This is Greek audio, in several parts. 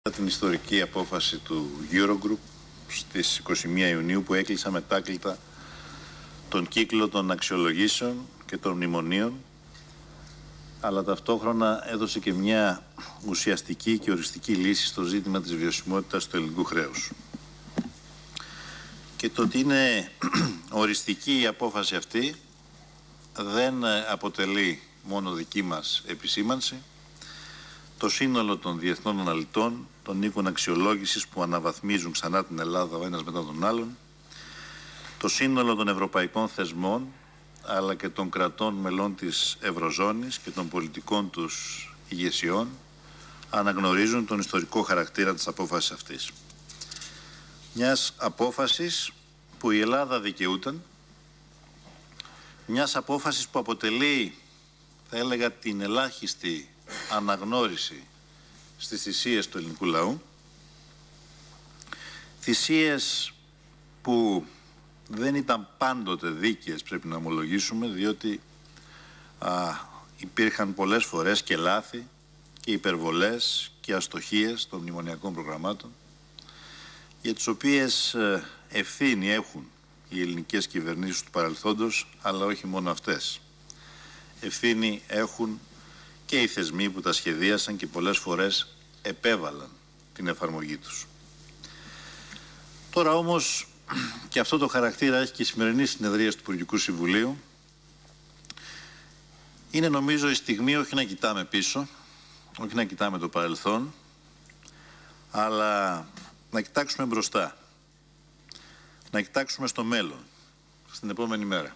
Την ιστορική απόφαση του Eurogroup στις 21 Ιουνίου που έκλεισα μετάκλητα τον κύκλο των αξιολογήσεων και των μνημονίων, αλλά ταυτόχρονα έδωσε και μια ουσιαστική και οριστική λύση στο ζήτημα της βιωσιμότητας του ελληνικού χρέους. Και το ότι είναι οριστική η απόφαση αυτή δεν αποτελεί μόνο δική μας επισήμανση. Το σύνολο των διεθνών αναλυτών, των οίκων αξιολόγησης που αναβαθμίζουν ξανά την Ελλάδα ο ένας μετά τον άλλον, το σύνολο των ευρωπαϊκών θεσμών, αλλά και των κρατών μελών της Ευρωζώνης και των πολιτικών τους ηγεσιών, αναγνωρίζουν τον ιστορικό χαρακτήρα της απόφασης αυτής. Μιας απόφασης που η Ελλάδα δικαιούταν, μιας απόφασης που αποτελεί, θα έλεγα, την ελάχιστη αναγνώριση στις θυσίες του ελληνικού λαού, θυσίες που δεν ήταν πάντοτε δίκαιες, πρέπει να ομολογήσουμε, διότι υπήρχαν πολλές φορές και λάθη και υπερβολές και αστοχίες των μνημονιακών προγραμμάτων, για τις οποίες ευθύνη έχουν οι ελληνικές κυβερνήσεις του παρελθόντος, αλλά όχι μόνο αυτές. Ευθύνη έχουν και οι θεσμοί που τα σχεδίασαν και πολλές φορές επέβαλαν την εφαρμογή τους. Τώρα όμως, και αυτό το χαρακτήρα έχει και η σημερινή συνεδρία του Υπουργικού Συμβουλίου, είναι νομίζω η στιγμή όχι να κοιτάμε πίσω, όχι να κοιτάμε το παρελθόν, αλλά να κοιτάξουμε μπροστά, να κοιτάξουμε στο μέλλον, στην επόμενη μέρα.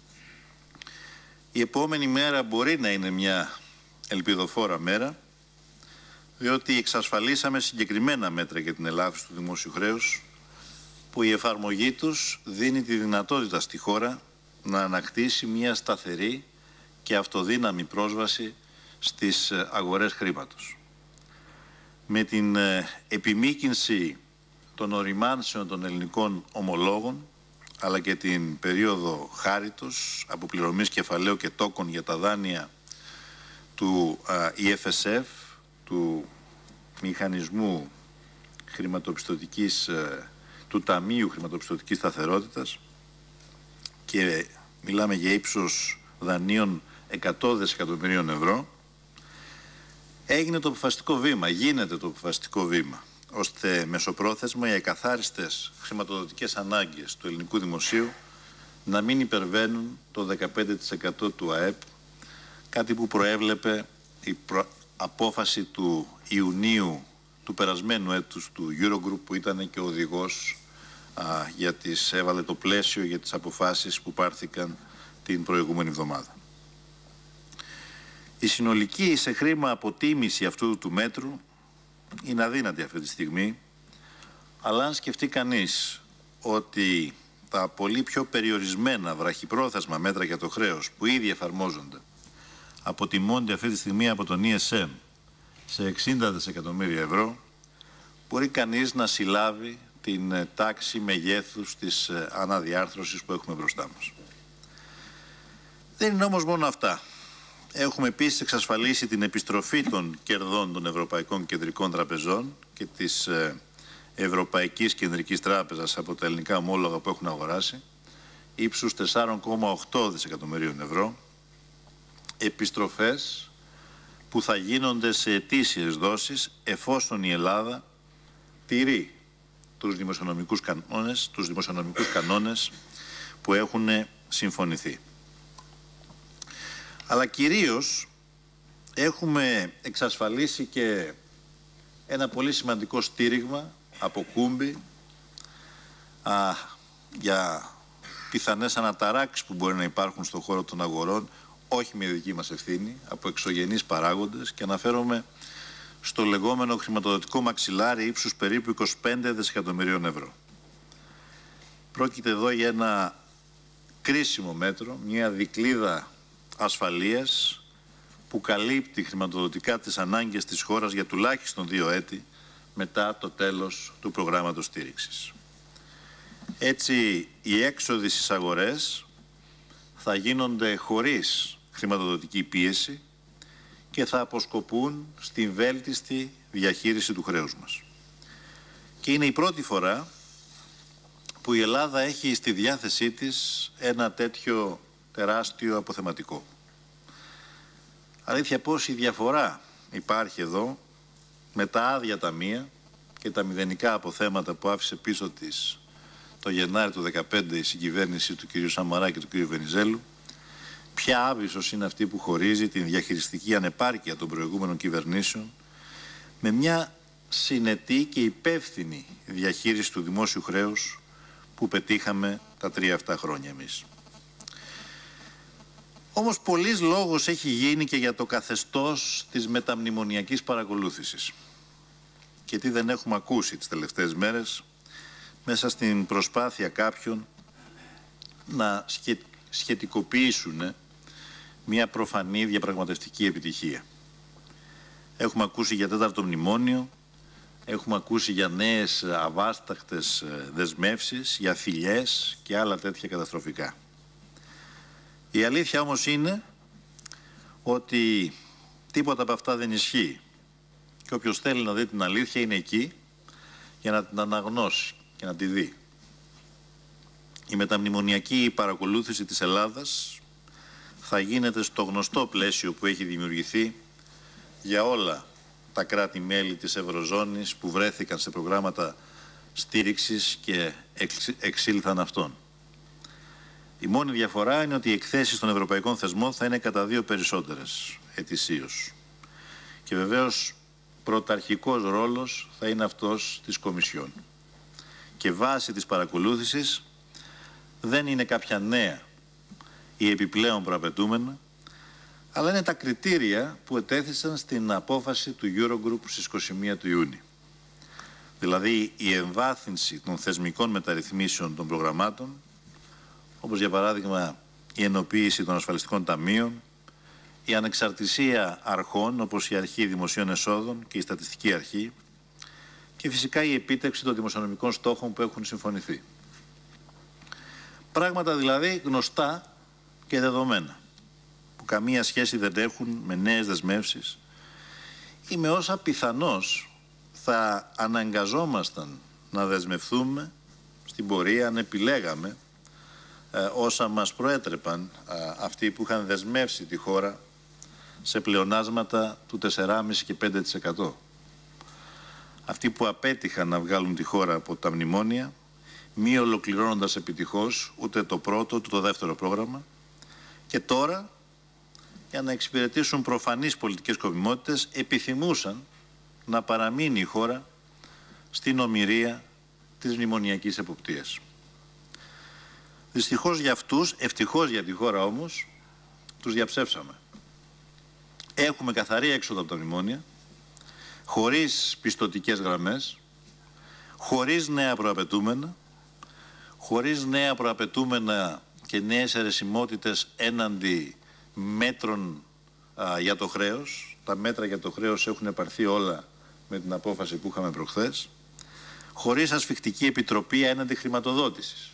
Η επόμενη μέρα μπορεί να είναι μια ελπιδοφόρα μέρα, διότι εξασφαλίσαμε συγκεκριμένα μέτρα για την ελάφρυνση του δημόσιου χρέους, που η εφαρμογή τους δίνει τη δυνατότητα στη χώρα να ανακτήσει μια σταθερή και αυτοδύναμη πρόσβαση στις αγορές χρήματος. Με την επιμήκυνση των οριμάνσεων των ελληνικών ομολόγων, αλλά και την περίοδο χάριτος, αποπληρωμής κεφαλαίου και τόκων για τα δάνεια του EFSF, του Μηχανισμού Χρηματοπιστωτικής, του Ταμείου Χρηματοπιστωτικής Σταθερότητας, και μιλάμε για ύψος δανείων 100 δισεκατομμυρίων ευρώ, έγινε το αποφασιστικό βήμα, γίνεται το αποφασιστικό βήμα, ώστε μεσοπρόθεσμα οι ακαθάριστες χρηματοδοτικές ανάγκες του ελληνικού δημοσίου να μην υπερβαίνουν το 15% του ΑΕΠ, κάτι που προέβλεπε η απόφαση του Ιουνίου του περασμένου έτους του Eurogroup, που ήταν και ο οδηγός έβαλε το πλαίσιο για τις αποφάσεις που πάρθηκαν την προηγούμενη εβδομάδα. Η συνολική σε χρήμα αποτίμηση αυτού του μέτρου είναι αδύνατη αυτή τη στιγμή, αλλά αν σκεφτεί κανείς ότι τα πολύ πιο περιορισμένα βραχυπρόθεσμα μέτρα για το χρέος που ήδη εφαρμόζονται αποτιμώνται αυτή τη στιγμή από τον ESM σε 60 δισεκατομμύρια ευρώ, μπορεί κανείς να συλλάβει την τάξη μεγέθους της αναδιάρθρωσης που έχουμε μπροστά μας. Δεν είναι όμως μόνο αυτά. Έχουμε επίσης εξασφαλίσει την επιστροφή των κερδών των Ευρωπαϊκών Κεντρικών Τραπεζών και της Ευρωπαϊκής Κεντρικής Τράπεζας από τα ελληνικά ομόλογα που έχουν αγοράσει, ύψους 4,8 δισεκατομμυρίων ευρώ, επιστροφές που θα γίνονται σε ετήσιες δόσεις εφόσον η Ελλάδα τηρεί τους δημοσιονομικούς κανόνες που έχουν συμφωνηθεί. Αλλά κυρίως έχουμε εξασφαλίσει και ένα πολύ σημαντικό στήριγμα από κούμπι για πιθανές αναταράξεις που μπορεί να υπάρχουν στον χώρο των αγορών, όχι με δική μας ευθύνη, από εξωγενείς παράγοντες, και αναφέρομαι στο λεγόμενο χρηματοδοτικό μαξιλάρι ύψους περίπου 25 δισεκατομμυρίων ευρώ. Πρόκειται εδώ για ένα κρίσιμο μέτρο, μια δικλίδα ασφαλείας που καλύπτει χρηματοδοτικά τις ανάγκες της χώρας για τουλάχιστον 2 έτη μετά το τέλος του προγράμματος στήριξης. Έτσι, οι έξοδοι στις αγορές θα γίνονται χωρίς χρηματοδοτική πίεση και θα αποσκοπούν στην βέλτιστη διαχείριση του χρέους μας. Και είναι η πρώτη φορά που η Ελλάδα έχει στη διάθεσή της ένα τέτοιο τεράστιο αποθεματικό. Αλήθεια πως η διαφορά υπάρχει εδώ με τα άδεια ταμεία και τα μηδενικά αποθέματα που άφησε πίσω της το Γενάρη του 2015 η συγκυβέρνηση του κ. Σαμαρά και του κ. Βενιζέλου. Ποια άβυσσος είναι αυτή που χωρίζει την διαχειριστική ανεπάρκεια των προηγούμενων κυβερνήσεων με μια συνετή και υπεύθυνη διαχείριση του δημόσιου χρέους που πετύχαμε τα 3 αυτά χρόνια εμείς. Όμως πολλής λόγος έχει γίνει και για το καθεστώς της μεταμνημονιακής παρακολούθησης. Και τι δεν έχουμε ακούσει τις τελευταίες μέρες μέσα στην προσπάθεια κάποιων να σχετικοποιήσουν μια προφανή διαπραγματευτική επιτυχία. Έχουμε ακούσει για 4ο μνημόνιο, έχουμε ακούσει για νέες αβάσταχτες δεσμεύσεις, για φιλιές και άλλα τέτοια καταστροφικά. Η αλήθεια όμως είναι ότι τίποτα από αυτά δεν ισχύει. Και όποιος θέλει να δει την αλήθεια είναι εκεί για να την αναγνώσει και να τη δει. Η μεταμνημονιακή παρακολούθηση της Ελλάδας θα γίνεται στο γνωστό πλαίσιο που έχει δημιουργηθεί για όλα τα κράτη-μέλη της Ευρωζώνης που βρέθηκαν σε προγράμματα στήριξης και εξήλθαν αυτών. Η μόνη διαφορά είναι ότι οι εκθέσεις των ευρωπαϊκών θεσμών θα είναι κατά 2 περισσότερες ετησίως. Και βεβαίως πρωταρχικός ρόλος θα είναι αυτός της Κομισιόν. Και βάση της παρακολούθησης δεν είναι κάποια νέα ή επιπλέον προαπαιτούμενα, αλλά είναι τα κριτήρια που ετέθησαν στην απόφαση του Eurogroup στις 21 του Ιούνιου. Δηλαδή η εμβάθυνση των θεσμικών μεταρρυθμίσεων των προγραμμάτων, όπως για παράδειγμα η ενοποίηση των ασφαλιστικών ταμείων, η ανεξαρτησία αρχών όπως η Αρχή Δημοσίων Εσόδων και η Στατιστική Αρχή και φυσικά η επίτευξη των δημοσιονομικών στόχων που έχουν συμφωνηθεί. Πράγματα δηλαδή γνωστά και δεδομένα, που καμία σχέση δεν έχουν με νέες δεσμεύσεις ή με όσα πιθανώς θα αναγκαζόμασταν να δεσμευθούμε στην πορεία αν επιλέγαμε όσα μας προέτρεπαν αυτοί που είχαν δεσμεύσει τη χώρα σε πλεονάσματα του 4,5% και 5%. Αυτοί που απέτυχαν να βγάλουν τη χώρα από τα μνημόνια, μη ολοκληρώνοντας επιτυχώς ούτε το πρώτο ούτε το δεύτερο πρόγραμμα, και τώρα, για να εξυπηρετήσουν προφανείς πολιτικές σκοπιμότητες, επιθυμούσαν να παραμείνει η χώρα στην ομηρία της μνημονιακής εποπτείας. Δυστυχώς για αυτούς, ευτυχώς για τη χώρα όμως, τους διαψεύσαμε. Έχουμε καθαρή έξοδο από τα μνημόνια, χωρίς πιστωτικές γραμμές, χωρίς νέα προαπαιτούμενα, χωρίς νέα προαπαιτούμενα και νέες αιρεσιμότητες έναντι μέτρων για το χρέος. Τα μέτρα για το χρέος έχουν πάρθει όλα με την απόφαση που είχαμε προχθές. Χωρίς ασφικτική επιτροπή έναντι χρηματοδότησης.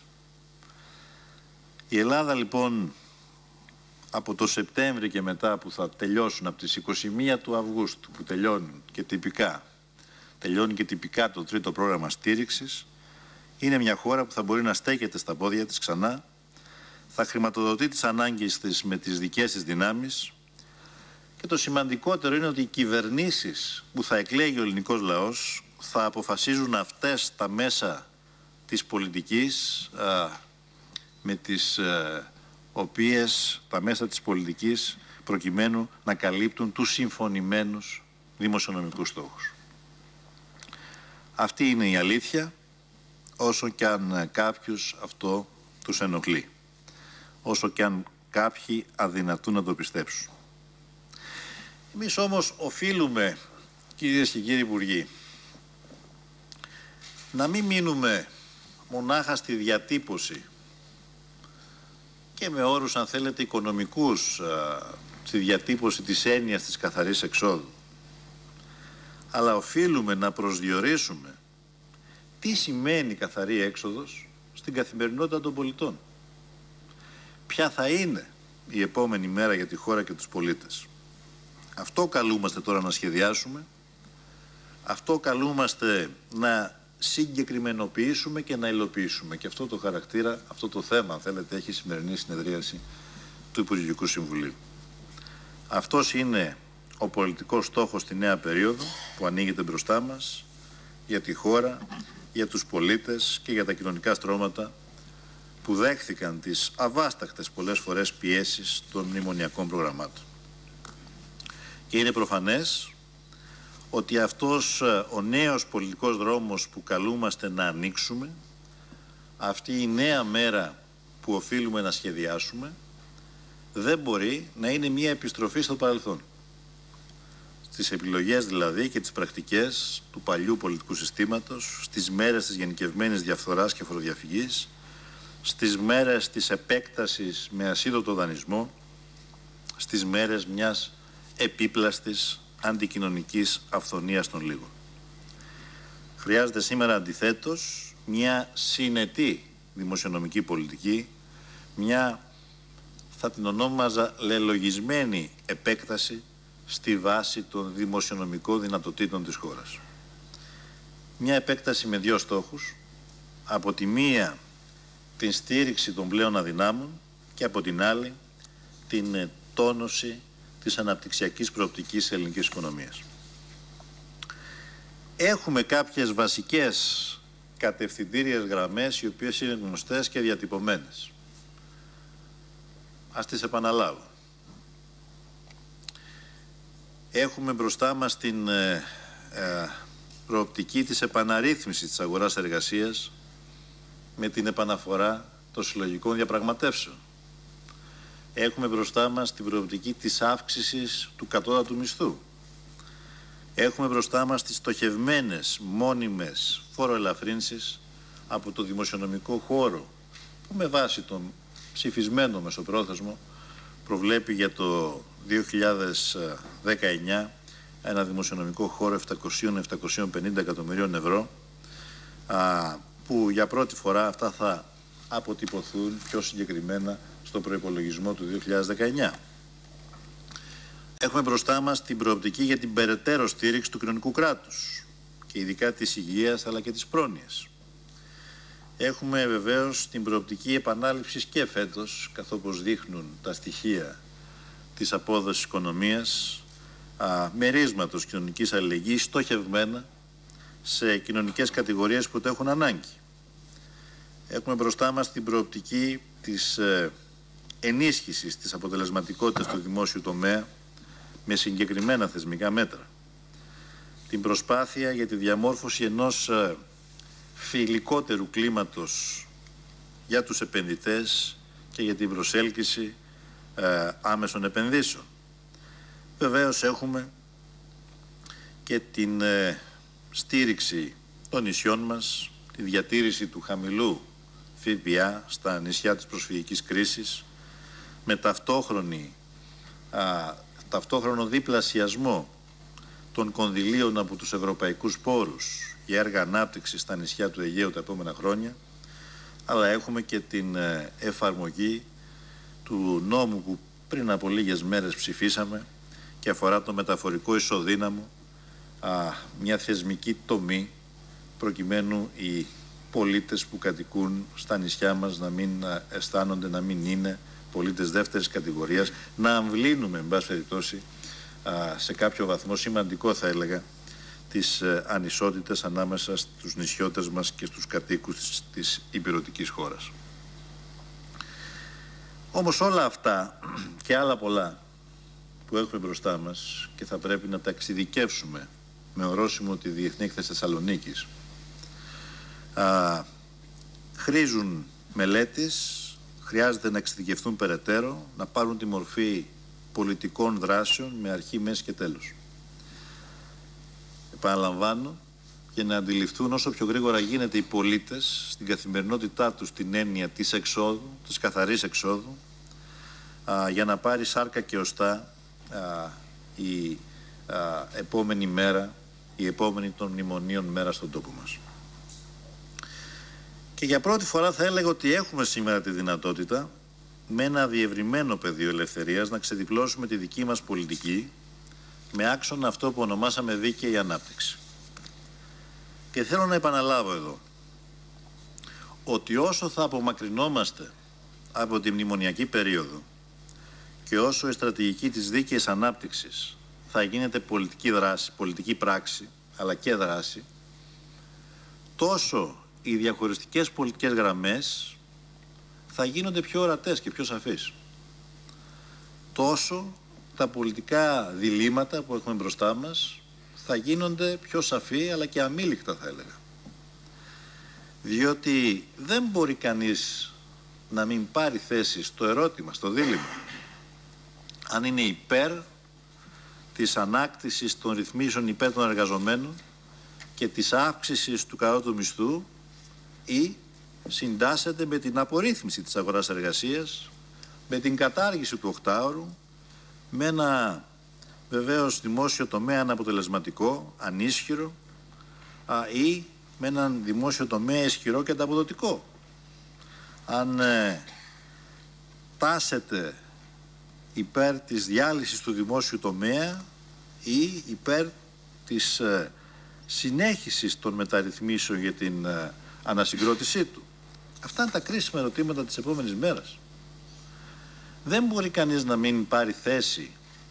Η Ελλάδα λοιπόν από το Σεπτέμβρη και μετά που θα τελειώσουν από τις 21 του Αυγούστου που τελειώνει και τυπικά το 3ο πρόγραμμα στήριξης, είναι μια χώρα που θα μπορεί να στέκεται στα πόδια της ξανά, θα χρηματοδοτεί τις ανάγκες της με τις δικές της δυνάμεις και το σημαντικότερο είναι ότι οι κυβερνήσεις που θα εκλέγει ο ελληνικός λαός θα αποφασίζουν αυτές τα μέσα της πολιτικής με τις οποίες τα μέσα της πολιτικής προκειμένου να καλύπτουν τους συμφωνημένους δημοσιονομικούς στόχους. Αυτή είναι η αλήθεια, όσο κι αν κάποιους αυτό τους ενοχλεί, όσο κι αν κάποιοι αδυνατούν να το πιστέψουν. Εμείς όμως οφείλουμε, κυρίες και κύριοι υπουργοί, να μην μείνουμε μονάχα στη διατύπωση και με όρους, αν θέλετε, οικονομικούς, στη διατύπωση της έννοιας της καθαρής εξόδου, αλλά οφείλουμε να προσδιορίσουμε τι σημαίνει καθαρή έξοδος στην καθημερινότητα των πολιτών. Ποια θα είναι η επόμενη μέρα για τη χώρα και τους πολίτες. Αυτό καλούμαστε τώρα να σχεδιάσουμε Αυτό καλούμαστε να συγκεκριμενοποιήσουμε και να υλοποιήσουμε. Και αυτό το χαρακτήρα, αυτό το θέμα, αν θέλετε, έχει η σημερινή συνεδρίαση του Υπουργικού Συμβουλίου. Αυτός είναι ο πολιτικός στόχος στη νέα περίοδο που ανοίγεται μπροστά μας για τη χώρα, για τους πολίτες και για τα κοινωνικά στρώματα που δέχθηκαν τις αβάστακτες πολλές φορές πιέσεις των μνημονιακών προγραμμάτων. Και είναι προφανές ότι αυτός ο νέος πολιτικός δρόμος που καλούμαστε να ανοίξουμε, αυτή η νέα μέρα που οφείλουμε να σχεδιάσουμε, δεν μπορεί να είναι μια επιστροφή στο παρελθόν. Στις επιλογές δηλαδή και τις πρακτικές του παλιού πολιτικού συστήματος, στις μέρες της γενικευμένης διαφθοράς και φοροδιαφυγής, στις μέρες της επέκτασης με ασίδωτο δανεισμό, στις μέρες μιας επίπλαστης αντικοινωνικής αυθονίας των λίγων. Χρειάζεται σήμερα αντιθέτως μια συνετή δημοσιονομική πολιτική, μια, θα την ονόμαζα, λελογισμένη επέκταση στη βάση των δημοσιονομικών δυνατοτήτων της χώρας. Μια επέκταση με δύο στόχους: από τη μία την στήριξη των πλέον αδυνάμων και από την άλλη την τόνωση της αναπτυξιακής προοπτικής της ελληνικής οικονομίας. Έχουμε κάποιες βασικές κατευθυντήριες γραμμές οι οποίες είναι γνωστές και διατυπωμένες. Ας τις επαναλάβω. Έχουμε μπροστά μας την προοπτική της επαναρρύθμισης της αγοράς εργασίας με την επαναφορά των συλλογικών διαπραγματεύσεων. Έχουμε μπροστά μας την προοπτική της αύξησης του κατώτατου μισθού. Έχουμε μπροστά μας τις στοχευμένες μόνιμες φοροελαφρύνσεις από το δημοσιονομικό χώρο που με βάση τον ψηφισμένο μεσοπρόθεσμο προβλέπει για το 2019 ένα δημοσιονομικό χώρο 700-750 εκατομμυρίων ευρώ, που για πρώτη φορά αυτά θα αποτυπωθούν πιο συγκεκριμένα στο προϋπολογισμό του 2019. Έχουμε μπροστά μας την προοπτική για την περαιτέρω στήριξη του κοινωνικού κράτους και ειδικά της υγείας αλλά και της πρόνοιας. Έχουμε βεβαίως την προοπτική επανάληψης και φέτος, καθώς δείχνουν τα στοιχεία της απόδοσης οικονομίας, μερίσματος κοινωνικής αλληλεγγύης στοχευμένα σε κοινωνικές κατηγορίες που το έχουν ανάγκη. Έχουμε μπροστά μας την προοπτική της ενίσχυσης της αποτελεσματικότητας του δημόσιου τομέα με συγκεκριμένα θεσμικά μέτρα. Την προσπάθεια για τη διαμόρφωση ενός φιλικότερου κλίματος για τους επενδυτές και για την προσέλκυση άμεσων επενδύσεων. Βεβαίως έχουμε και την στήριξη των νησιών μας, τη διατήρηση του χαμηλού ΦΠΑ στα νησιά της προσφυγικής κρίσης, με ταυτόχρονο διπλασιασμό των κονδυλίων από τους ευρωπαϊκούς πόρους για έργα ανάπτυξης στα νησιά του Αιγαίου τα επόμενα χρόνια, αλλά έχουμε και την εφαρμογή του νόμου που πριν από λίγες μέρες ψηφίσαμε και αφορά το μεταφορικό ισοδύναμο, μια θεσμική τομή προκειμένου οι πολίτες που κατοικούν στα νησιά μας να μην αισθάνονται, να μην είναι πολίτες δεύτερης κατηγορίας, να αμβλύνουμε, εν πάση περιπτώσει, σε κάποιο βαθμό σημαντικό θα έλεγα, τις ανισότητες ανάμεσα στους νησιώτες μας και στους κατοίκους της ηπειρωτικής χώρας. Όμως όλα αυτά και άλλα πολλά που έχουμε μπροστά μας και θα πρέπει να τα εξειδικεύσουμε με ορόσημο τη Διεθνή Έκθεση Θεσσαλονίκης, χρήζουν μελέτης, χρειάζεται να εξειδικευτούν περαιτέρω, να πάρουν τη μορφή πολιτικών δράσεων με αρχή, μέση και τέλος. Επαναλαμβάνω, για να αντιληφθούν όσο πιο γρήγορα γίνεται οι πολίτες στην καθημερινότητά τους την έννοια της εξόδου, της καθαρής εξόδου, για να πάρει σάρκα και οστά η επόμενη μέρα, η επόμενη των μνημονίων μέρα στον τόπο μας. Και για πρώτη φορά θα έλεγα ότι έχουμε σήμερα τη δυνατότητα με ένα διευρυμένο πεδίο ελευθερίας να ξεδιπλώσουμε τη δική μας πολιτική με άξονα αυτό που ονομάσαμε δίκαιη ανάπτυξη. Και θέλω να επαναλάβω εδώ ότι όσο θα απομακρυνόμαστε από τη μνημονιακή περίοδο και όσο η στρατηγική της δίκαιης ανάπτυξης θα γίνεται πολιτική δράση, πολιτική πράξη, αλλά και δράση, τόσο οι διαχωριστικές πολιτικές γραμμές θα γίνονται πιο ορατές και πιο σαφείς. Τόσο τα πολιτικά διλήμματα που έχουμε μπροστά μας θα γίνονται πιο σαφή, αλλά και αμήλικτα, θα έλεγα. Διότι δεν μπορεί κανείς να μην πάρει θέση στο ερώτημα, στο δίλημμα, αν είναι υπέρ της ανάκτησης των ρυθμίσεων υπέρ των εργαζομένων και της αύξησης του κατώτατου μισθού ή συντάσσεται με την απορρίθμιση της αγοράς εργασίας, με την κατάργηση του 8ωρου, με ένα βεβαίως δημόσιο τομέα αναποτελεσματικό, ανίσχυρο ή με έναν δημόσιο τομέα ισχυρό και ανταποδοτικό. Αν τάσετε υπέρ της διάλυσης του δημόσιου τομέα ή υπέρ της συνέχισης των μεταρρυθμίσεων για την ανασυγκρότησή του. Αυτά είναι τα κρίσιμα ερωτήματα της επόμενης μέρας. Δεν μπορεί κανείς να μην πάρει θέση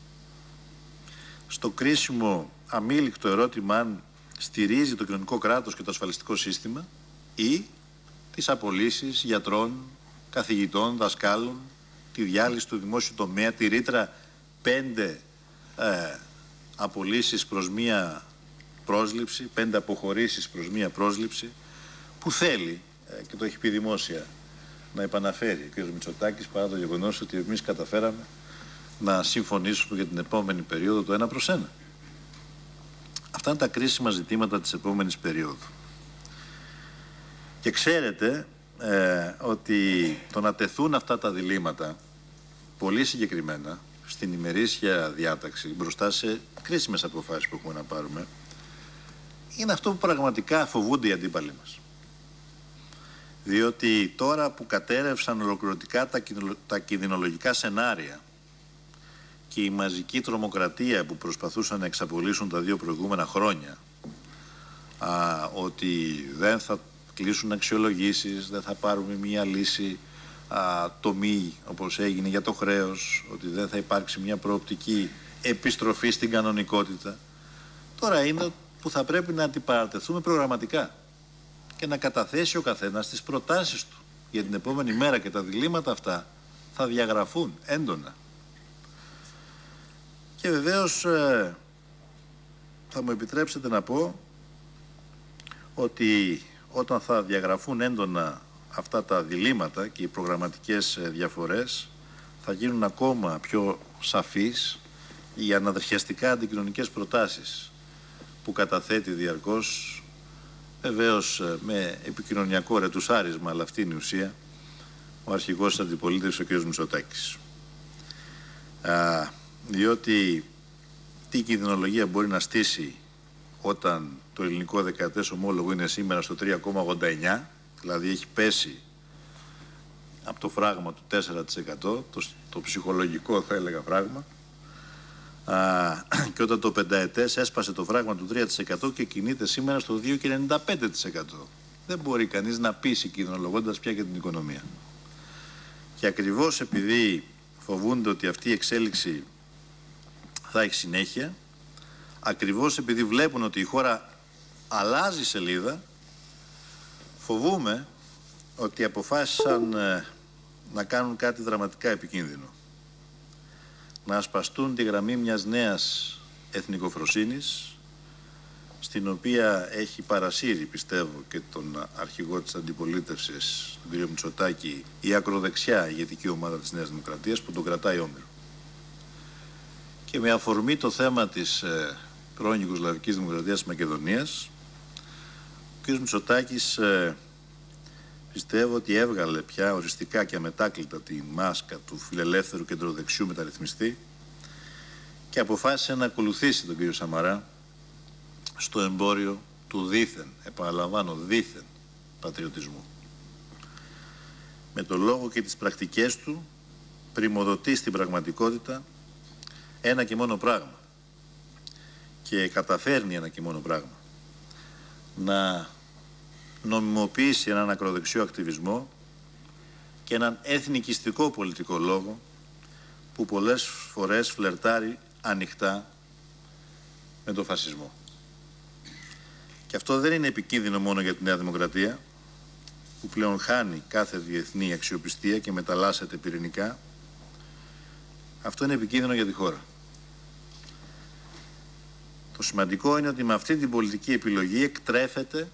στο κρίσιμο αμήλικτο ερώτημα αν στηρίζει το κοινωνικό κράτος και το ασφαλιστικό σύστημα ή τις απολύσεις γιατρών, καθηγητών, δασκάλων, τη διάλυση του δημόσιου τομέα, τη ρήτρα 5 απολύσεις προς μία πρόσληψη, 5 αποχωρήσεις προς μία πρόσληψη, που θέλει, και το έχει πει δημόσια, να επαναφέρει ο κ. Μητσοτάκης, παρά το γεγονός ότι εμείς καταφέραμε να συμφωνήσουμε για την επόμενη περίοδο το 1/1. Αυτά είναι τα κρίσιμα ζητήματα της επόμενης περίοδου. Και ξέρετε ότι το να τεθούν αυτά τα διλήμματα πολύ συγκεκριμένα στην ημερήσια διάταξη μπροστά σε κρίσιμες αποφάσεις που έχουμε να πάρουμε είναι αυτό που πραγματικά φοβούνται οι αντίπαλοι μας. Διότι τώρα που κατέρευσαν ολοκληρωτικά τα κινδυνολογικά σενάρια και η μαζική τρομοκρατία που προσπαθούσαν να εξαπολύσουν τα 2 προηγούμενα χρόνια, ότι δεν θα κλείσουν αξιολογήσεις, δεν θα πάρουμε μια λύση τομή όπως έγινε για το χρέος, ότι δεν θα υπάρξει μια προοπτική επιστροφή στην κανονικότητα. Τώρα είναι που θα πρέπει να αντιπαρατεθούμε προγραμματικά και να καταθέσει ο καθένας τις προτάσεις του για την επόμενη μέρα, και τα διλήμματα αυτά θα διαγραφούν έντονα. Και βεβαίως θα μου επιτρέψετε να πω ότι όταν θα διαγραφούν έντονα αυτά τα διλήμματα και οι προγραμματικές διαφορές, θα γίνουν ακόμα πιο σαφείς οι αναδρεχιαστικά αντικοινωνικές προτάσεις που καταθέτει διαρκώς, βεβαίως με επικοινωνιακό ρετουσάρισμα, αλλά αυτή είναι η ουσία, ο αρχηγός της αντιπολίτευσης, ο κ. Μητσοτάκης. Διότι τι κινδυνολογία μπορεί να στήσει όταν το ελληνικό δεκαετές ομόλογο είναι σήμερα στο 3,89, δηλαδή έχει πέσει από το φράγμα του 4%, το ψυχολογικό θα έλεγα φράγμα, και όταν το πενταετές έσπασε το φράγμα του 3% και κινείται σήμερα στο 2,95%. Δεν μπορεί κανείς να πείσει κινδυνολογώντας πια και την οικονομία. Και ακριβώς επειδή φοβούνται ότι αυτή η εξέλιξη θα έχει συνέχεια, ακριβώς επειδή βλέπουν ότι η χώρα αλλάζει σελίδα, φοβούμε ότι αποφάσισαν να κάνουν κάτι δραματικά επικίνδυνο. Να ασπαστούν τη γραμμή μιας νέας εθνικοφροσύνης, στην οποία έχει παρασύρει, πιστεύω, και τον αρχηγό της αντιπολίτευσης, τον κ. Μητσοτάκη, η ακροδεξιά ηγετική ομάδα της Νέας Δημοκρατίας, που τον κρατάει όμοιρο. Και με αφορμή το θέμα της πρώην Ιουγκοσλαβικής Δημοκρατίας της Μακεδονίας, ο κ. Μητσοτάκης πιστεύω ότι έβγαλε πια οριστικά και αμετάκλητα τη μάσκα του φιλελεύθερου κεντροδεξιού μεταρρυθμιστή και αποφάσισε να ακολουθήσει τον κ. Σαμαρά στο εμπόριο του δήθεν, επαναλαμβάνω, δήθεν πατριωτισμού. Με το λόγο και τις πρακτικές του πριμοδοτεί στην πραγματικότητα ένα και μόνο πράγμα, και καταφέρνει ένα και μόνο πράγμα: να νομιμοποιήσει έναν ακροδεξιό ακτιβισμό και έναν εθνικιστικό πολιτικό λόγο που πολλές φορές φλερτάρει ανοιχτά με τον φασισμό. Και αυτό δεν είναι επικίνδυνο μόνο για τη Νέα Δημοκρατία, που πλέον χάνει κάθε διεθνή αξιοπιστία και μεταλλάσσεται πυρηνικά. Αυτό είναι επικίνδυνο για τη χώρα. Το σημαντικό είναι ότι με αυτή την πολιτική επιλογή εκτρέφεται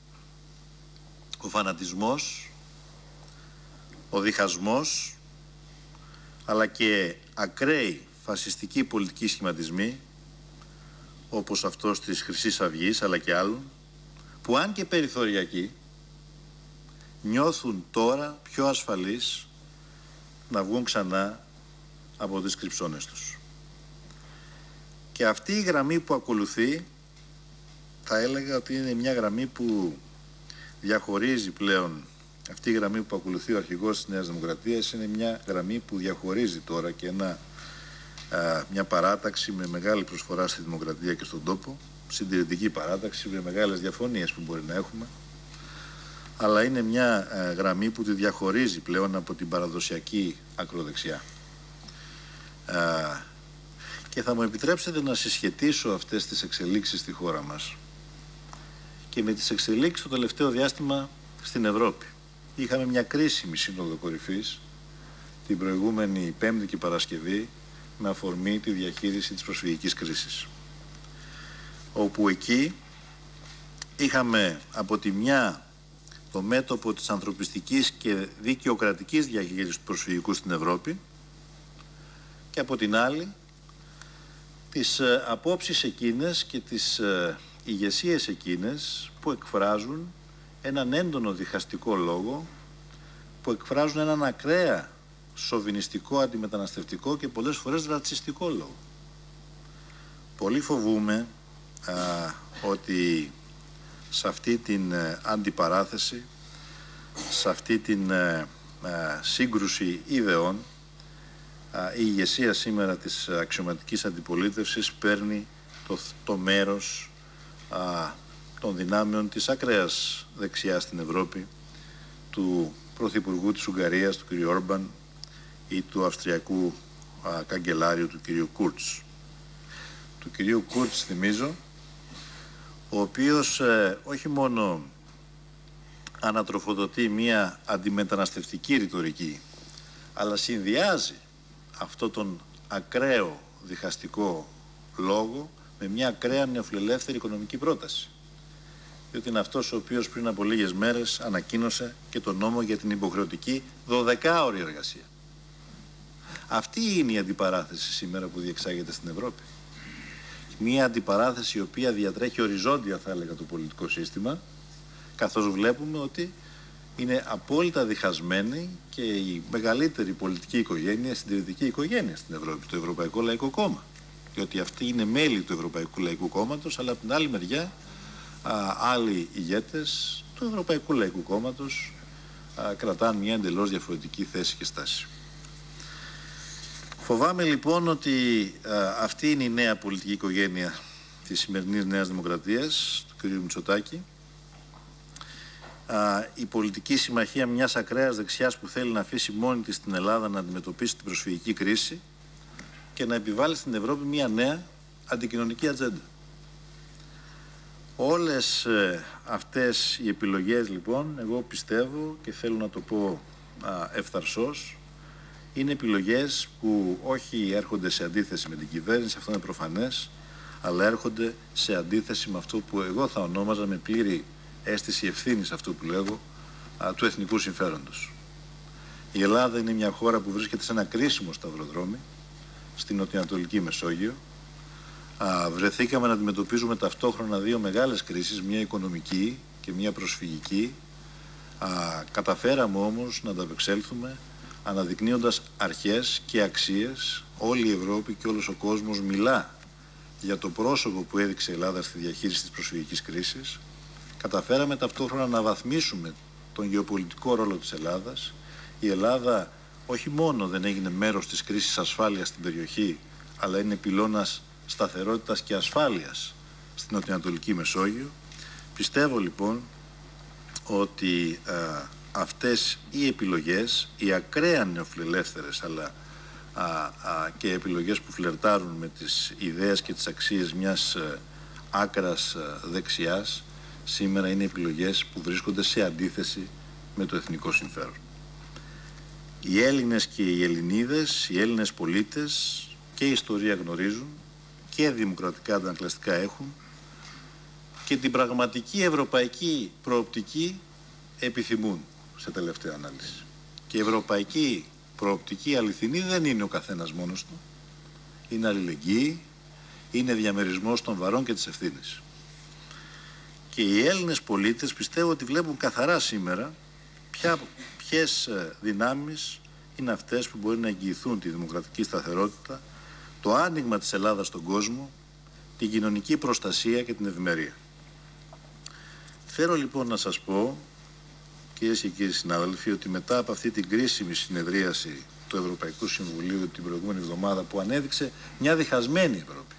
ο φανατισμός, ο διχασμός, αλλά και ακραίοι φασιστικοί πολιτικοί σχηματισμοί, όπως αυτός της Χρυσής Αυγής, αλλά και άλλων, που αν και περιθωριακοί, νιώθουν τώρα πιο ασφαλείς να βγουν ξανά από τις κρυψώνες τους. Και αυτή η γραμμή που ακολουθεί, θα έλεγα ότι είναι μια γραμμή που διαχωρίζει πλέον, αυτή η γραμμή που ακολουθεί ο αρχηγός της Νέας Δημοκρατίας είναι μια γραμμή που διαχωρίζει τώρα και μια παράταξη με μεγάλη προσφορά στη δημοκρατία και στον τόπο, συντηρητική παράταξη με μεγάλες διαφωνίες που μπορεί να έχουμε, αλλά είναι μια γραμμή που τη διαχωρίζει πλέον από την παραδοσιακή ακροδεξιά. Και θα μου επιτρέψετε να συσχετίσω αυτές τις εξελίξεις στη χώρα μας και με τις εξελίξεις το τελευταίο διάστημα στην Ευρώπη. Είχαμε μια κρίσιμη σύνοδο κορυφής την προηγούμενη Πέμπτη και Παρασκευή με αφορμή τη διαχείριση της προσφυγικής κρίσης, όπου εκεί είχαμε από τη μια το μέτωπο της ανθρωπιστικής και δικαιοκρατικής διαχείρισης του προσφυγικού στην Ευρώπη και από την άλλη τις απόψεις εκείνες και τις ηγεσίες εκείνες που εκφράζουν έναν έντονο διχαστικό λόγο, που εκφράζουν έναν ακραία σοβινιστικό, αντιμεταναστευτικό και πολλές φορές ρατσιστικό λόγο. Πολύ φοβούμαι ότι σε αυτή την αντιπαράθεση, σε αυτή την σύγκρουση ιδεών, η ηγεσία σήμερα της αξιωματικής αντιπολίτευσης παίρνει το μέρος των δυνάμεων της ακραίας δεξιάς στην Ευρώπη, του Πρωθυπουργού της Ουγγαρίας, του κ. Όρμπαν, ή του Αυστριακού καγκελάριου, του κ. Κούρτς. Του κ. Κούρτς, θυμίζω, ο οποίος όχι μόνο ανατροφοδοτεί μία αντιμεταναστευτική ρητορική, αλλά συνδυάζει αυτό τον ακραίο διχαστικό λόγο με μια ακραία νεοφιλελεύθερη οικονομική πρόταση. Διότι είναι αυτός ο οποίος πριν από λίγες μέρες ανακοίνωσε και τον νόμο για την υποχρεωτική 12ωρη εργασία. Αυτή είναι η αντιπαράθεση σήμερα που διεξάγεται στην Ευρώπη. Μια αντιπαράθεση η οποία διατρέχει οριζόντια, θα έλεγα, το πολιτικό σύστημα, καθώς βλέπουμε ότι είναι απόλυτα διχασμένη και η μεγαλύτερη πολιτική οικογένεια, η συντηρητική οικογένεια στην Ευρώπη, το Ευρωπαϊκό Λαϊκό Κόμμα. Διότι αυτοί είναι μέλη του Ευρωπαϊκού Λαϊκού Κόμματος, αλλά από την άλλη μεριά άλλοι ηγέτες του Ευρωπαϊκού Λαϊκού Κόμματος κρατάνε μια εντελώς διαφορετική θέση και στάση. Φοβάμαι λοιπόν ότι αυτή είναι η νέα πολιτική οικογένεια της σημερινής Νέας Δημοκρατίας, του κ. Μητσοτάκη. Η πολιτική συμμαχία μιας ακραίας δεξιάς που θέλει να αφήσει μόνη της την Ελλάδα να αντιμετωπίσει την προσφυγική κρίση και να επιβάλλει στην Ευρώπη μια νέα αντικοινωνική ατζέντα. Όλες αυτές οι επιλογές λοιπόν, εγώ πιστεύω και θέλω να το πω ευθαρσώς, είναι επιλογές που όχι έρχονται σε αντίθεση με την κυβέρνηση, αυτό είναι προφανές, αλλά έρχονται σε αντίθεση με αυτό που εγώ θα ονόμαζα με πλήρη αίσθηση ευθύνης, αυτό που λέγω, του εθνικού συμφέροντος. Η Ελλάδα είναι μια χώρα που βρίσκεται σε ένα κρίσιμο σταυροδρόμι στην νοτιοανατολική Μεσόγειο. Βρεθήκαμε να αντιμετωπίζουμε ταυτόχρονα δύο μεγάλες κρίσεις, μια οικονομική και μια προσφυγική. Καταφέραμε όμως να ανταπεξέλθουμε αναδεικνύοντας αρχές και αξίες. Όλη η Ευρώπη και όλος ο κόσμος μιλά για το πρόσωπο που έδειξε η Ελλάδα στη διαχείριση της προσφυγικής κρίσης. Καταφέραμε ταυτόχρονα να βαθμίσουμε τον γεωπολιτικό ρόλο της Ελλάδας. Η Ελλάδα όχι μόνο δεν έγινε μέρος της κρίσης ασφάλειας στην περιοχή, αλλά είναι πυλώνας σταθερότητας και ασφάλειας στην νοτιοανατολική Μεσόγειο. Πιστεύω λοιπόν ότι αυτές οι επιλογές, οι ακραία νεοφιλελεύθερες αλλά και επιλογές που φλερτάρουν με τις ιδέες και τις αξίες μιας άκρας δεξιάς, σήμερα είναι επιλογές που βρίσκονται σε αντίθεση με το εθνικό συμφέρον. Οι Έλληνες και οι Ελληνίδες, οι Έλληνες πολίτες και η ιστορία γνωρίζουν και δημοκρατικά αντανακλαστικά έχουν και την πραγματική ευρωπαϊκή προοπτική επιθυμούν σε τελευταία ανάλυση. Και η ευρωπαϊκή προοπτική αληθινή δεν είναι ο καθένας μόνος του. Είναι αλληλεγγύη, είναι διαμερισμός των βαρών και της ευθύνης. Και οι Έλληνες πολίτες πιστεύω ότι βλέπουν καθαρά σήμερα ποιες δυνάμεις είναι αυτές που μπορεί να εγγυηθούν τη δημοκρατική σταθερότητα, το άνοιγμα της Ελλάδας στον κόσμο, την κοινωνική προστασία και την ευημερία. Θέλω λοιπόν να σας πω, κυρίες και κύριοι συνάδελφοι, ότι μετά από αυτή την κρίσιμη συνεδρίαση του Ευρωπαϊκού Συμβουλίου την προηγούμενη εβδομάδα που ανέδειξε μια διχασμένη Ευρώπη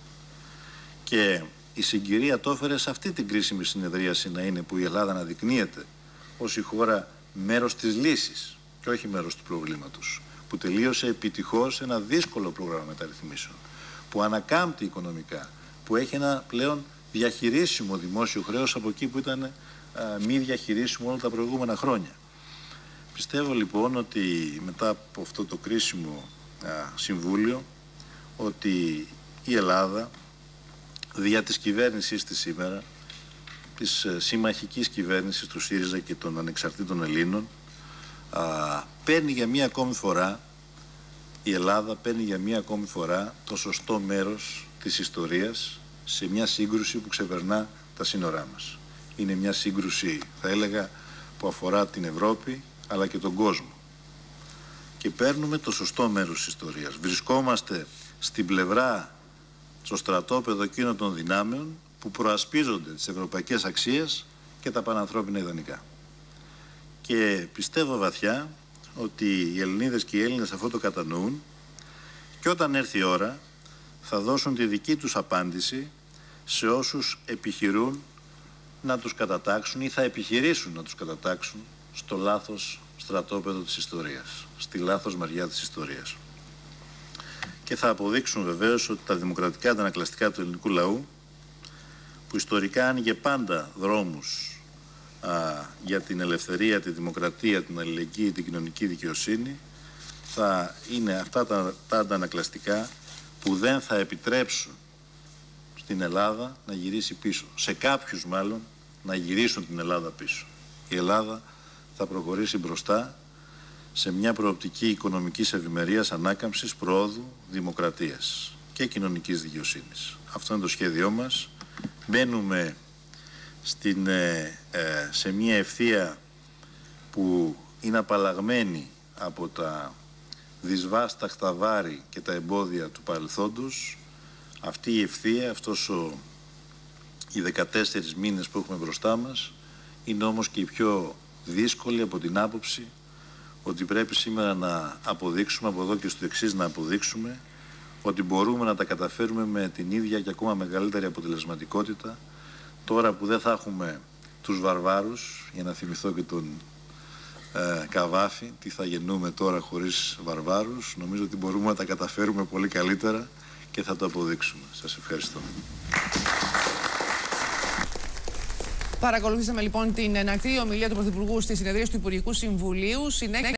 και η συγκυρία το έφερε σε αυτή την κρίσιμη συνεδρίαση να είναι που η Ελλάδα αναδεικνύεται ως η χώρα μέρος της λύσης και όχι μέρος του προβλήματος, που τελείωσε επιτυχώς ένα δύσκολο πρόγραμμα μεταρρυθμίσεων, που ανακάμπτει οικονομικά, που έχει ένα πλέον διαχειρίσιμο δημόσιο χρέος από εκεί που ήταν μη διαχειρίσιμο όλα τα προηγούμενα χρόνια. Πιστεύω λοιπόν ότι μετά από αυτό το κρίσιμο συμβούλιο ότι η Ελλάδα δια της κυβέρνησής της σήμερα, της συμμαχικής κυβέρνησης του ΣΥΡΙΖΑ και των ανεξαρτήτων Ελλήνων, παίρνει για μία ακόμη φορά, η Ελλάδα παίρνει για μία ακόμη φορά το σωστό μέρος της ιστορίας σε μια σύγκρουση που ξεπερνά τα σύνορά μας. Είναι μια σύγκρουση, θα έλεγα, που αφορά την Ευρώπη αλλά και τον κόσμο. Και παίρνουμε το σωστό μέρος της ιστορίας. Βρισκόμαστε στην πλευρά, στο στρατόπεδο εκείνων των δυνάμεων που προασπίζονται τις ευρωπαϊκές αξίες και τα πανανθρώπινα ιδανικά. Και πιστεύω βαθιά ότι οι Ελληνίδες και οι Έλληνες αυτό το κατανοούν και όταν έρθει η ώρα θα δώσουν τη δική τους απάντηση σε όσους επιχειρούν να τους κατατάξουν ή θα επιχειρήσουν να τους κατατάξουν στο λάθος στρατόπεδο της ιστορίας, στη λάθος μεριά της ιστορίας. Και θα αποδείξουν βεβαίως ότι τα δημοκρατικά αντανακλαστικά του ελληνικού λαού, που ιστορικά άνοιγε πάντα δρόμους για την ελευθερία, τη δημοκρατία, την αλληλεγγύη, την κοινωνική δικαιοσύνη, θα είναι αυτά τα αντανακλαστικά που δεν θα επιτρέψουν στην Ελλάδα να γυρίσει πίσω. Σε κάποιους μάλλον να γυρίσουν την Ελλάδα πίσω. Η Ελλάδα θα προχωρήσει μπροστά σε μια προοπτική οικονομικής ευημερίας, ανάκαμψης, προόδου, δημοκρατίας και κοινωνικής δικαιοσύνης. Αυτό είναι το σχέδιό μας. Μπαίνουμε σε μια ευθεία που είναι απαλλαγμένη από τα δυσβάσταχτα βάρη και τα εμπόδια του παρελθόντος. Αυτή η ευθεία, οι 14 μήνες που έχουμε μπροστά μας, είναι όμως και η πιο δύσκολη από την άποψη ότι πρέπει σήμερα να αποδείξουμε, από εδώ και στο εξής να αποδείξουμε, ότι μπορούμε να τα καταφέρουμε με την ίδια και ακόμα μεγαλύτερη αποτελεσματικότητα, τώρα που δεν θα έχουμε τους βαρβάρους, για να θυμηθώ και τον Καβάφη, τι θα γεννούμε τώρα χωρίς βαρβάρους. Νομίζω ότι μπορούμε να τα καταφέρουμε πολύ καλύτερα και θα το αποδείξουμε. Σας ευχαριστώ. Παρακολουθήσαμε λοιπόν την ενακτήρια ομιλία του Πρωθυπουργού στη συνεδρία του Υπουργικού Συμβουλίου.